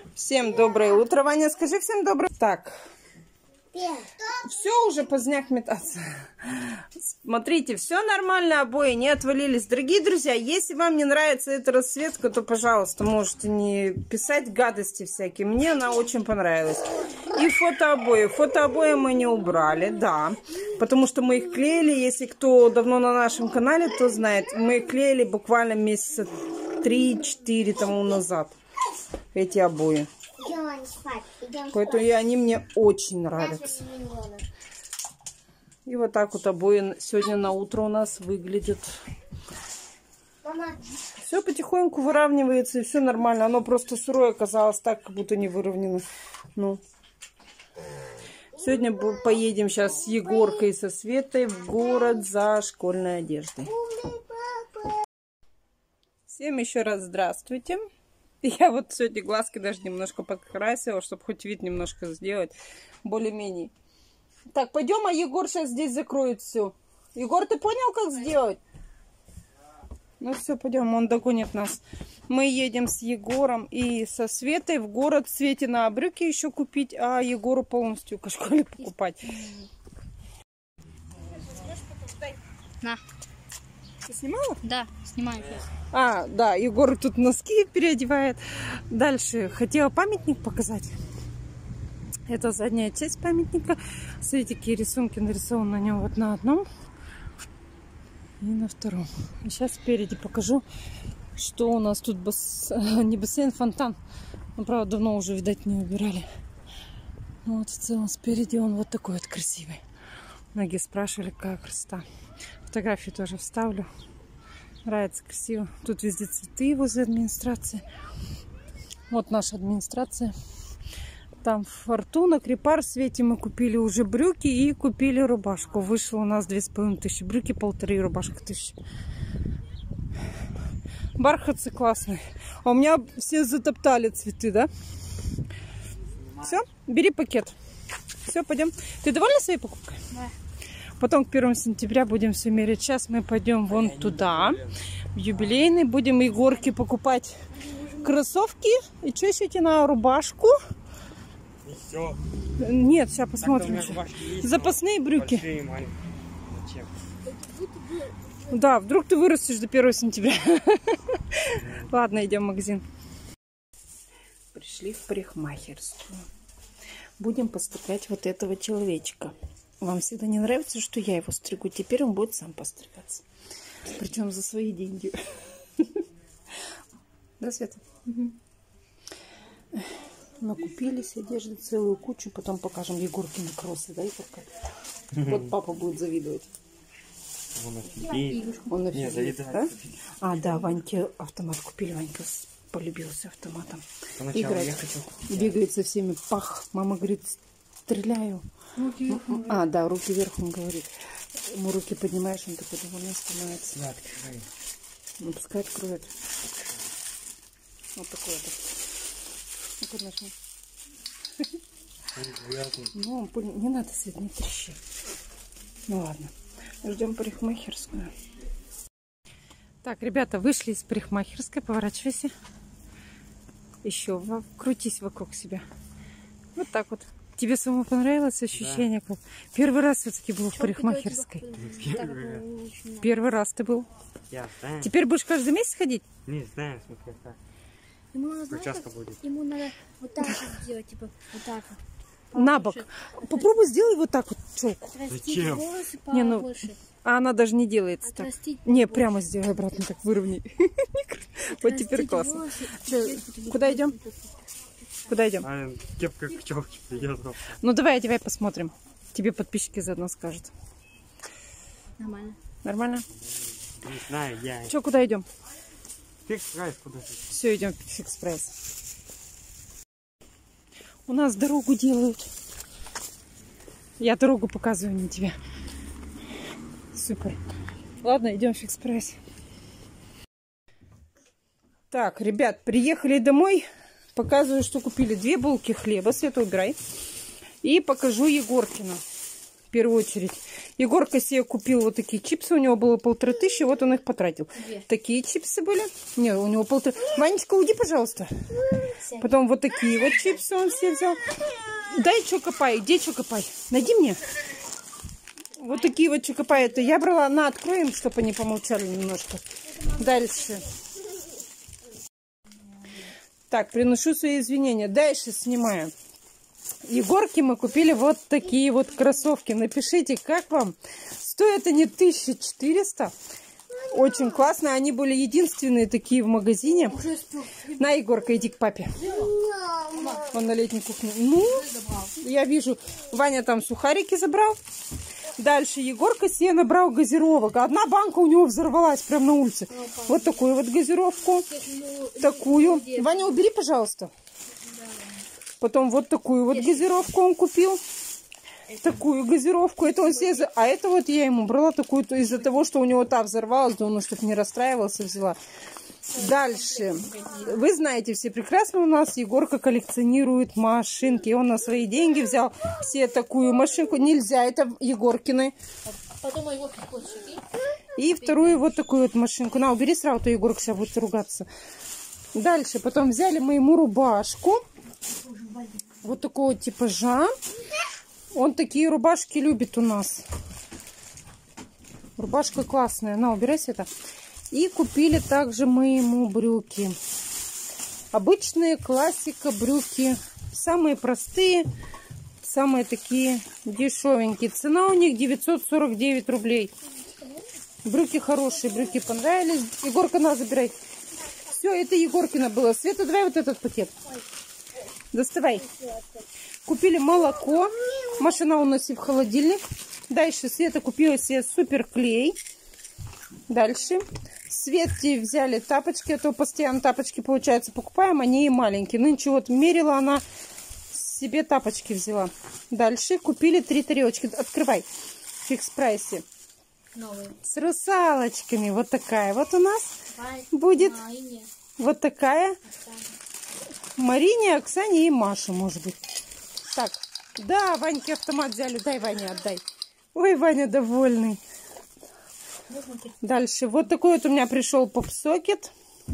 Всем доброе утро, Ваня, скажи всем доброе. Так, все уже поздняк метаться. Смотрите, все нормально, обои не отвалились. Дорогие друзья, если вам не нравится эта расцветка, то, пожалуйста, можете не писать гадости всякие. Мне она очень понравилась. И фотообои. Фотообои мы не убрали, да. Потому что мы их клеили. Если кто давно на нашем канале, то знает. Мы их клеили буквально месяца 3-4 тому назад. Эти обои. Поэтому они мне очень нравятся. И вот так вот обои сегодня на утро у нас выглядят. Все потихоньку выравнивается, и все нормально. Оно просто сырое оказалось, так как будто не выровнено. Ну. Сегодня поедем сейчас с Егоркой и со Светой в город за школьной одеждой. Всем еще раз здравствуйте. Я вот сегодня глазки даже немножко подкрасила, чтобы хоть вид немножко сделать. Более-менее. Так, пойдем, а Егор сейчас здесь закроет все. Егор, ты понял, как сделать? Ну все, пойдем, он догонит нас. Мы едем с Егором и со Светой в город. Свете на брюки еще купить, а Егору полностью к школе покупать. На. Ты снимала? Да, снимаю сейчас. А, да, Егор тут носки переодевает. Дальше хотела памятник показать. Это задняя часть памятника. Смотрите, какие рисунки нарисованы на нем. Вот на одном и на втором. И сейчас спереди покажу, что у нас тут не бассейн, фонтан. Ну, правда, давно уже, видать, не убирали. Ну, вот в целом спереди он вот такой вот красивый. Многие спрашивали, какая красота. Фотографию тоже вставлю. Нравится, красиво. Тут везде цветы возле администрации. Вот наша администрация. Там Фортуна, Крепар, Свете мы купили уже брюки и купили рубашку. Вышло у нас 2500. Брюки 1500, рубашка 1000. Бархатцы классные. А у меня все затоптали цветы, да? Все, бери пакет. Все, пойдем. Ты довольна своей покупкой? Да. Потом к 1 сентября будем все мерить. Сейчас мы пойдем вон туда, в юбилейный. Будем Егорке покупать кроссовки. И что еще тебе на рубашку? И все. Нет, сейчас посмотрим. Запасные брюки. Да, вдруг ты вырастешь до 1 сентября. Ладно, идем в магазин. Пришли в парикмахерскую. Будем постригать вот этого человечка. Вам всегда не нравится, что я его стригу. Теперь он будет сам постригаться. Причем за свои деньги. Да, Света? Накупились одежды, целую кучу. Потом покажем Егоркины кроссы. Да, Егорка? Вот папа будет завидовать. Он офигеет, да? А, да, Ваньке автомат купили. Ванька полюбился автоматом. Играет. Бегает со всеми. Пах. Мама говорит, стреляю. А, да, руки вверх, он говорит. Ему руки поднимаешь, он такой довольно становится. Да, открывай. Ну, пускай откроет. Вот такой вот. Ну-ка, нажми. Ну, не надо, Свет, не трещи. Ну, ладно. Ждем парикмахерскую. Так, ребята, вышли из парикмахерской. Поворачивайся. Еще крутись вокруг себя. Вот так вот. Тебе самому понравилось ощущение? Да. Как? Первый раз все-таки был в парикмахерской. Первый раз ты был? Я знаю. Теперь будешь каждый месяц ходить? Не знаю, смотри, как. Прическа будет. Ему надо вот так вот сделать, типа вот так вот. На бок. Попробуй сделай вот так вот челку. Зачем? Не, ну, а она даже не делается так. Не, прямо сделай обратно, так выровняй. Вот теперь классно. Куда идем? Куда идем? Кепка к челке приехала. Ну давай, одевай, посмотрим. Тебе подписчики заодно скажут. Нормально. Нормально? Не знаю, я. Че, куда идем? Фикс-прайс куда-то. Все, идем в фикс-прайс. У нас дорогу делают. Я дорогу показываю, не тебе. Супер. Ладно, идем в фикс-прайс. Так, ребят, приехали домой. Показываю, что купили 2 булки хлеба. Света, убирай. И покажу Егоркина. В первую очередь. Егорка себе купил вот такие чипсы. У него было 1500, вот он их потратил. Такие чипсы были. Не, у него 1500. Ванечка, уйди, пожалуйста. Потом вот такие вот чипсы он себе взял. Дай Чокопай. Где Чокопай? Найди мне. Вот такие вот Чокопай. Это я брала. На, откроем, чтобы они помолчали немножко. Дальше. Так, приношу свои извинения. Дальше снимаю. Егорке мы купили вот такие вот кроссовки. Напишите, как вам? Стоят они 1400. Очень классно. Они были единственные такие в магазине. На, Егорка, иди к папе. Он на летней кухне. Ну, я вижу, Ваня там сухарики забрал. Дальше Егорка себе набрал газировок. Одна банка у него взорвалась прямо на улице. Вот такую вот газировку. Такую. Ваня, убери, пожалуйста. Потом вот такую вот газировку он купил. Такую газировку. Это он себе... А это вот я ему брала такую, из-за того, что у него та взорвалась. Думаю, чтобы не расстраивался, взяла. Дальше. Вы знаете все прекрасно, у нас Егорка коллекционирует машинки. Он на свои деньги взял себе такую машинку. Нельзя, это Егоркины. И вторую вот такую вот машинку. На, убери сразу, то Егорка сейчас будет ругаться. Дальше. Потом взяли мы ему рубашку. Вот такого типажа. Он такие рубашки любит у нас. Рубашка классная. На, убирайся это. И купили также мы ему брюки. Обычные классика брюки. Самые простые. Самые такие дешевенькие. Цена у них 949 рублей. Брюки хорошие. Брюки понравились. Егорка, на, забирай. Все, это Егоркина было. Света, давай вот этот пакет. Доставай. Купили молоко. Машина уносит в холодильник. Дальше Света купила себе супер клей. Дальше. Свете взяли тапочки. А то постоянно тапочки, получается, покупаем. Они и маленькие. Ну ничего, вот мерила она. Себе тапочки взяла. Дальше купили 3 тарелочки. Открывай. В фикс-прайсе. Новые. С русалочками. Вот такая вот у нас будет. Вот такая. Марине, Оксане и Маше, может быть. Так. Да, Ваньке автомат взяли. Дай, Ваня, отдай. Ой, Ваня довольный. Дальше. Вот такой вот у меня пришел поп-сокет.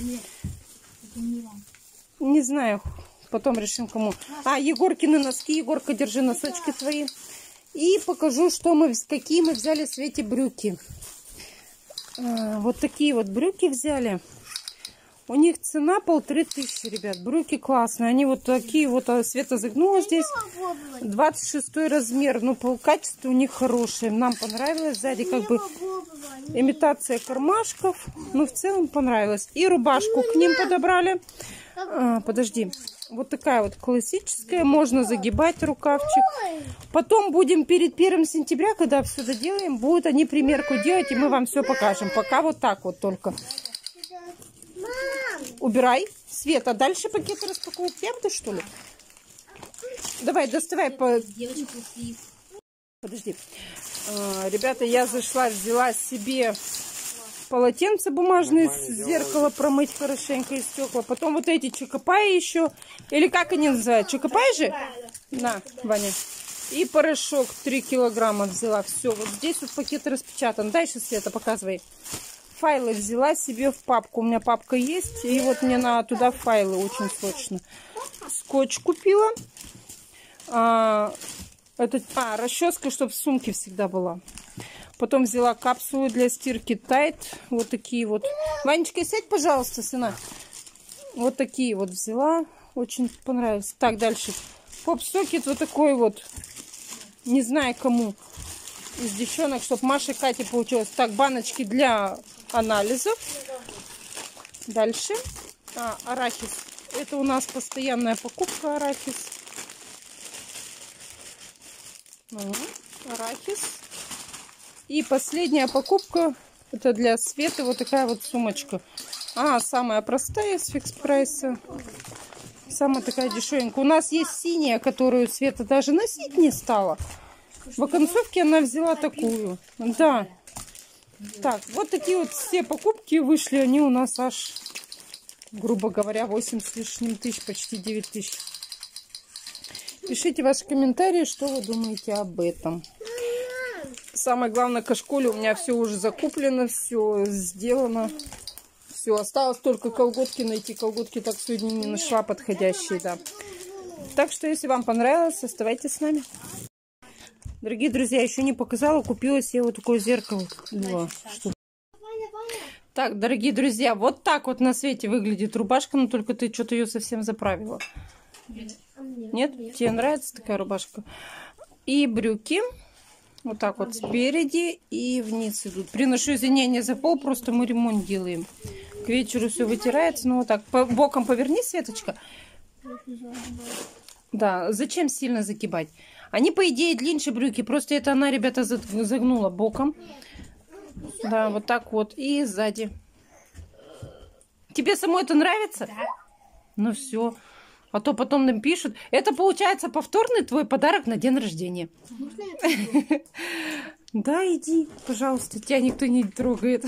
Не знаю. Потом решим, кому. А, Егоркины носки. Егорка, держи носочки твои. И покажу, что мы, какие мы взяли Свете брюки. Вот такие вот брюки взяли. У них цена 1500, ребят. Брюки классные. Они вот такие вот. Света загнула здесь. 26 размер. Ну, по качеству у них хорошие. Нам понравилось. Сзади как бы имитация кармашков. Ну, в целом понравилось. И рубашку к ним подобрали. Подожди. Вот такая вот классическая. Можно загибать рукавчик. Потом будем перед 1 сентября, когда все доделаем, будут они примерку делать, и мы вам все покажем. Пока вот так вот только. Убирай. Света, дальше пакеты распаковывать я буду, что ли? Давай, доставай. Подожди. Ребята, я зашла, взяла себе полотенце бумажное, зеркало промыть хорошенько и стекла. Потом вот эти чокопаи еще. Или как они называют? Чокопай же? На, Ваня. И порошок 3 килограмма взяла. Все, вот здесь вот пакет распечатан. Дальше, Света, показывай. Файлы взяла себе в папку. У меня папка есть. И вот мне надо туда файлы очень срочно. Скотч купила. Расческа, чтобы в сумке всегда была. Потом взяла капсулы для стирки Tide. Вот такие вот. Ванечка, сядь, пожалуйста, сына. Вот такие вот взяла. Очень понравилось. Так, дальше. Поп-сокет вот такой вот. Не знаю кому из девчонок, чтобы Маше и Кате получилось. Так, баночки для анализов. Дальше. Арахис. Это у нас постоянная покупка арахис. Арахис. И последняя покупка. Это для Светы вот такая вот сумочка. Самая простая из фикс-прайса. Самая такая дешевенькая. У нас есть синяя, которую Света даже носить не стала. В оконцовке она взяла такую. Да. Так, вот такие вот все покупки вышли. Они у нас аж, грубо говоря, 8 с лишним тысяч, почти 9 тысяч. Пишите ваши комментарии, что вы думаете об этом. Самое главное, кашкули у меня все уже закуплено, все сделано. Все, осталось только колготки найти. Колготки так сегодня не нашла подходящие, да. Так что, если вам понравилось, оставайтесь с нами. Дорогие друзья, еще не показала, купила себе вот такое зеркало. Так, дорогие друзья, вот так вот на свете выглядит рубашка, но только ты что-то ее совсем заправила. Нет? Тебе нравится такая рубашка? И брюки. Вот так вот спереди и вниз идут. Приношу извинения за пол, просто мы ремонт делаем. К вечеру все вытирается. Ну вот так. Боком поверни, Светочка. Да, зачем сильно загибать? Они, по идее, длиннее брюки. Просто это она, ребята, загнула боком. Да, вот так вот. И сзади. Тебе самой это нравится? Да. Ну все. А то потом нам пишут. Это получается повторный твой подарок на день рождения. Да, иди, пожалуйста. Тебя никто не трогает.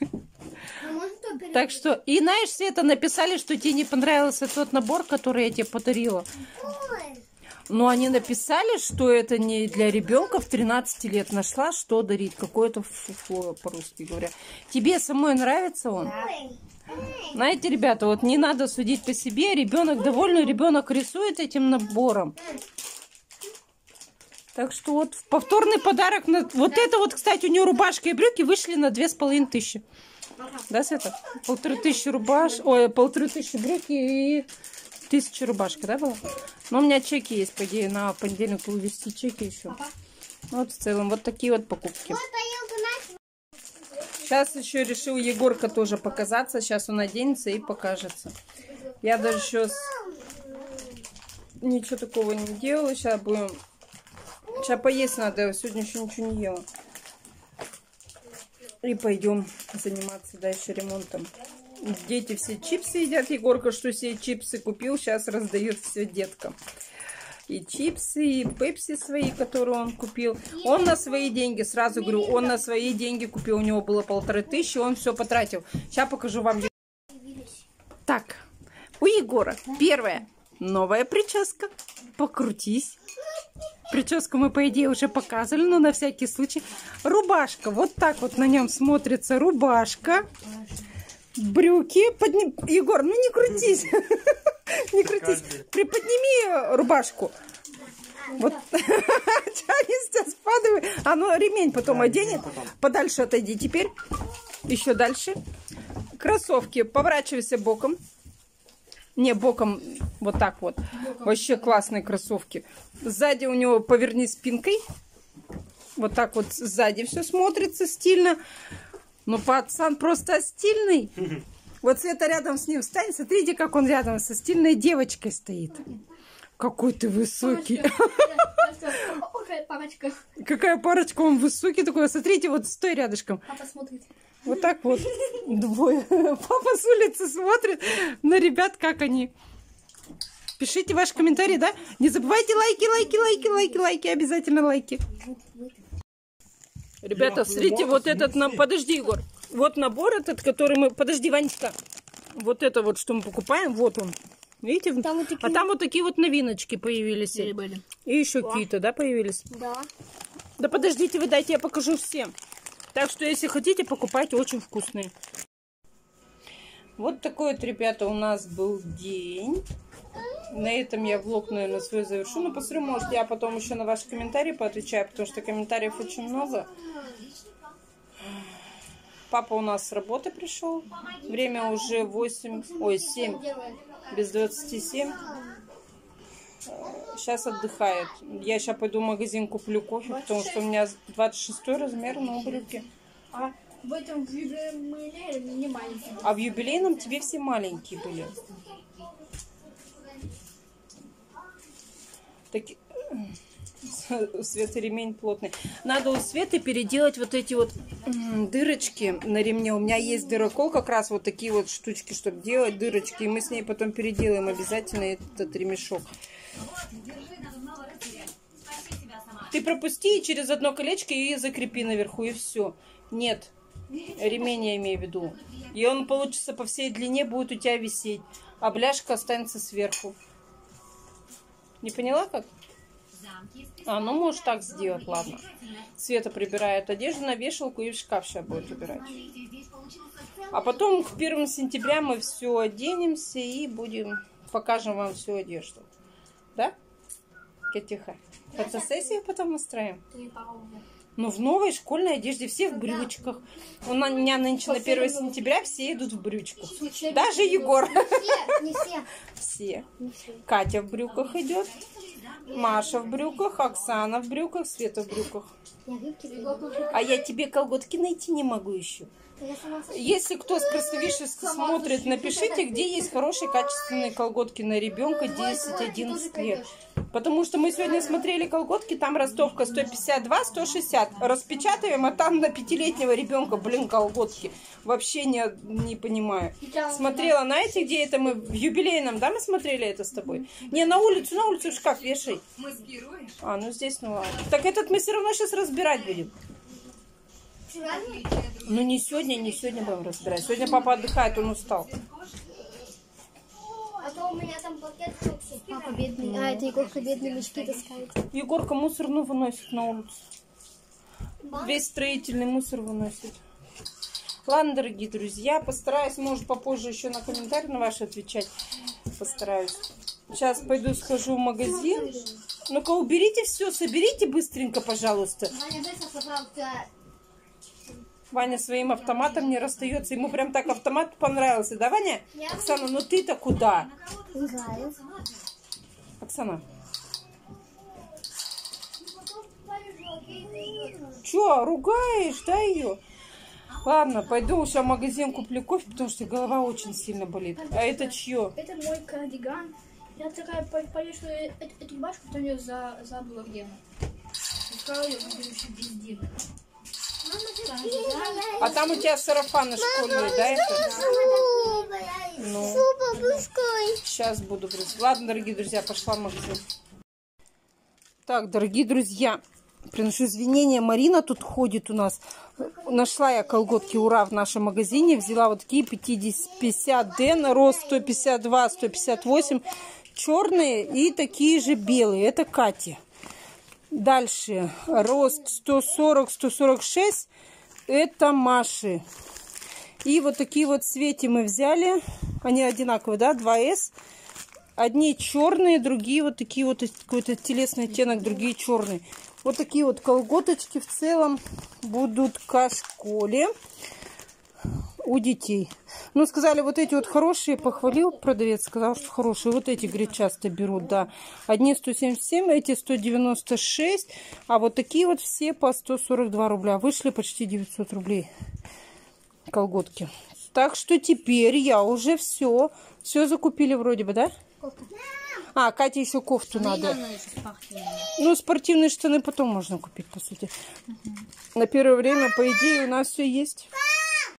Так что, и знаешь, Света, написали, что тебе не понравился тот набор, который я тебе подарила. Но они написали, что это не для ребенка в 13 лет. Нашла, что дарить. Какое-то фуфло, по-русски говоря. Тебе самой нравится он? Знаете, ребята, вот не надо судить по себе. Ребенок довольный, ребенок рисует этим набором. Так что вот повторный подарок. Вот это вот, кстати, у нее рубашка и брюки вышли на 2500. Да, Света? 1500 рубаш, ой, 1500 брюки и 1000 рубашка, да, была? Но у меня чеки есть, по идее, на понедельник вывести чеки еще. Вот в целом, вот такие вот покупки. Сейчас еще решил Егорка тоже показаться. Сейчас он оденется и покажется. Я даже еще ничего такого не делала. Сейчас будем... Сейчас поесть надо. Сегодня еще ничего не ела. И пойдем заниматься дальше ремонтом. Дети все чипсы едят. Егорка, что себе чипсы купил, сейчас раздает все деткам. И чипсы, и пепси свои, которые он купил. Он на свои деньги, сразу говорю, он на свои деньги купил. У него было 1500, он все потратил. Сейчас покажу вам. Так, у Егора первая новая прическа. Покрутись. Прическу мы, по идее, уже показывали, но на всякий случай. Рубашка. Вот так вот на нем смотрится рубашка. Брюки. Егор, ну не крутись. Не крутись. Приподними рубашку. Вот. Чанистя спадывай. А ну ремень потом оденет. Подальше отойди теперь. Еще дальше. Кроссовки. Поворачивайся боком. Не, боком, вот так вот. Вообще классные кроссовки. Сзади у него поверни спинкой. Вот так вот сзади все смотрится стильно. Ну, пацан просто стильный. Вот Света рядом с ним встань. Смотрите, как он рядом со стильной девочкой стоит. Какой ты высокий. Какая парочка, он высокий такой. Смотрите, вот стой рядышком. Папа смотрит. Вот так вот. Двое. Папа с улицы смотрит на ребят, как они. Пишите ваши комментарии, да? Не забывайте лайки. Обязательно лайки. Ребята, смотрите, вот этот... Подожди, Егор. Вот набор этот, который мы... Подожди, Ванечка. Вот это вот, что мы покупаем, вот он. Видите? Там вот такие... А там вот такие вот новиночки появились. И еще какие-то, да, появились? Да. Да подождите, вы дайте, я покажу всем. Так что, если хотите, покупайте, очень вкусные. Вот такой вот, ребята, у нас был день. На этом я влог, наверное, свой завершу. Но посмотрю, может, я потом еще на ваши комментарии поотвечаю, потому что комментариев очень много. Папа у нас с работы пришел. Время уже 7 без 27. Сейчас отдыхает. Я сейчас пойду в магазин, куплю кофе, потому что у меня 26 размер, но брюки. А в этом юбилейном не маленькие. А в юбилейном тебе все маленькие были. Таки... Света ремень плотный. Надо у Светы переделать вот эти вот дырочки на ремне. У меня есть дырокол, как раз вот такие вот штучки, чтобы делать дырочки. И мы с ней потом переделаем обязательно этот ремешок. Ты пропусти и через одно колечко и закрепи наверху, и все. Нет, ремень я имею в виду. И он получится по всей длине, будет у тебя висеть. А бляшка останется сверху. Не поняла как? А, ну можешь так сделать, ладно. Света прибирает одежду на вешалку и в шкаф сейчас будет убирать. А потом к 1 сентября мы все оденемся и покажем вам всю одежду. Да? Катюха? Фотосессию потом устроим? Ну, в новой школьной одежде, все в брючках. У меня нынче на 1 сентября все идут в брючках. Даже Егор. Не все. Все. Катя в брюках идет. Маша в брюках, Оксана в брюках, Света в брюках. А я тебе колготки найти не могу еще. Если кто с Красновишевска смотрит, напишите, где есть хорошие качественные колготки на ребенка 10-11 лет. Потому что мы сегодня смотрели колготки, там ростовка 152-160. Распечатываем, а там на 5-летнего ребенка, блин, колготки. Вообще не понимаю. Смотрела, знаете, где это мы? В юбилейном, да, мы смотрели это с тобой? Не, на улицу в шкаф вешай. А, ну здесь, ну ладно. Так этот мы все равно сейчас разбирать будем. Ну не сегодня будем разбирать. Сегодня папа отдыхает, он устал. А то у меня там пакет папа бедный. А, это Егорка бедный мешки таскает. Егорка мусор выносит на улицу. Весь строительный мусор выносит. Ладно, дорогие друзья, постараюсь, может, попозже еще на комментарии на ваши отвечать. Постараюсь. Сейчас пойду схожу в магазин. Ну-ка, уберите все, соберите быстренько, пожалуйста. Ваня своим автоматом не расстается. Ему прям так автомат понравился. Да, Ваня? Оксана, ну ты-то куда? Не знаю. Оксана. Че, ругаешь, да, ее? Ладно, пойду сейчас в магазин куплю кофе, потому что голова очень сильно болит. А это чье? Это мой кардиган. Я такая повешала эту рубашку, потом ее забыла где она. Искала ее везде. А там у тебя сарафаны школьные, да, это? Ну, сейчас буду. Ладно, дорогие друзья, пошла в магазин. Так, дорогие друзья, приношу извинения. Марина тут ходит у нас. Нашла я колготки «Ура» в нашем магазине. Взяла вот такие 50D на рост 152, 158. Черные и такие же белые. Это Катя. Дальше рост 140, 146. Это Маши. И вот такие вот Свете мы взяли. Они одинаковые, да? 2S. Одни черные, другие вот такие вот, какой-то телесный оттенок, другие черные. Вот такие вот колготочки в целом будут к школе у детей. Ну, сказали, вот эти вот хорошие, похвалил продавец, сказал, что хорошие. Вот эти, говорит, часто берут, да. Одни 177, эти 196, а вот такие вот все по 142 рубля. Вышли почти 900 рублей колготки. Так что теперь я уже все закупили вроде бы, да? А, Кате еще кофту надо. Ну, спортивные штаны потом можно купить, по сути. На первое время, по идее, у нас все есть.